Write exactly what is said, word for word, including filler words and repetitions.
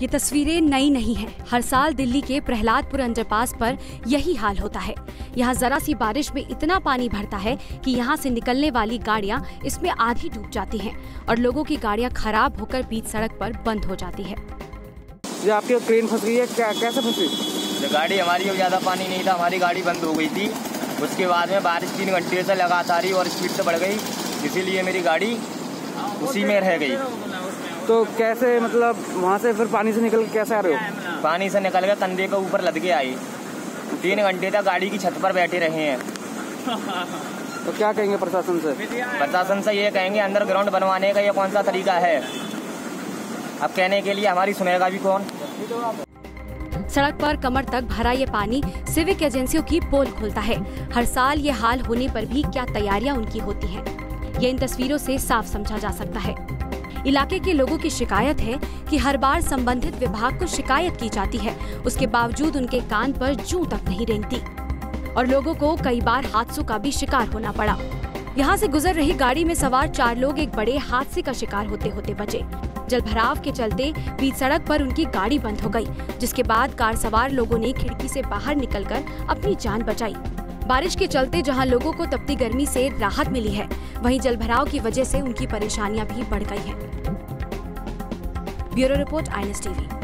ये तस्वीरें नई नहीं हैं। हर साल दिल्ली के प्रहलादपुर अंडरपास पर यही हाल होता है। यहाँ जरा सी बारिश में इतना पानी भरता है कि यहाँ से निकलने वाली गाड़ियाँ इसमें आधी डूब जाती हैं और लोगों की गाड़ियाँ खराब होकर बीच सड़क पर बंद हो जाती है। ये आपकी ट्रेन फंस गई है, क्या कैसे फंसी? गाड़ी हमारी में ज्यादा पानी नहीं था, हमारी गाड़ी बंद हो गई थी। उसके बाद में बारिश तीन घंटे से लगातार ही और स्पीड से बढ़ गई, इसीलिए मेरी गाड़ी उसी में रह गई। तो कैसे, मतलब वहाँ से फिर पानी से निकल के कैसे आ रहे हो? पानी से निकल के कंधे के ऊपर लद के आए। तीन घंटे तक गाड़ी की छत पर बैठे रहे हैं। तो क्या कहेंगे प्रशासन से? प्रशासन से ये कहेंगे अंडरग्राउंड बनवाने का ये कौन सा तरीका है? अब कहने के लिए हमारी सुनेगा भी कौन? सड़क पर कमर तक भरा ये पानी सिविक एजेंसियों की पोल खोलता है। हर साल ये हाल होने पर भी क्या तैयारियां उनकी होती हैं, ये इन तस्वीरों से साफ समझा जा सकता है। इलाके के लोगों की शिकायत है कि हर बार संबंधित विभाग को शिकायत की जाती है, उसके बावजूद उनके कान पर जूं तक नहीं रेंगती और लोगों को कई बार हादसों का भी शिकार होना पड़ा। यहाँ से गुजर रही गाड़ी में सवार चार लोग एक बड़े हादसे का शिकार होते होते बचे। जलभराव के चलते बीच सड़क पर उनकी गाड़ी बंद हो गई, जिसके बाद कार सवार लोगों ने खिड़की से बाहर निकलकर अपनी जान बचाई। बारिश के चलते जहां लोगों को तपती गर्मी से राहत मिली है, वहीं जलभराव की वजह से उनकी परेशानियां भी बढ़ गई हैं। Bureau report, I N S TV.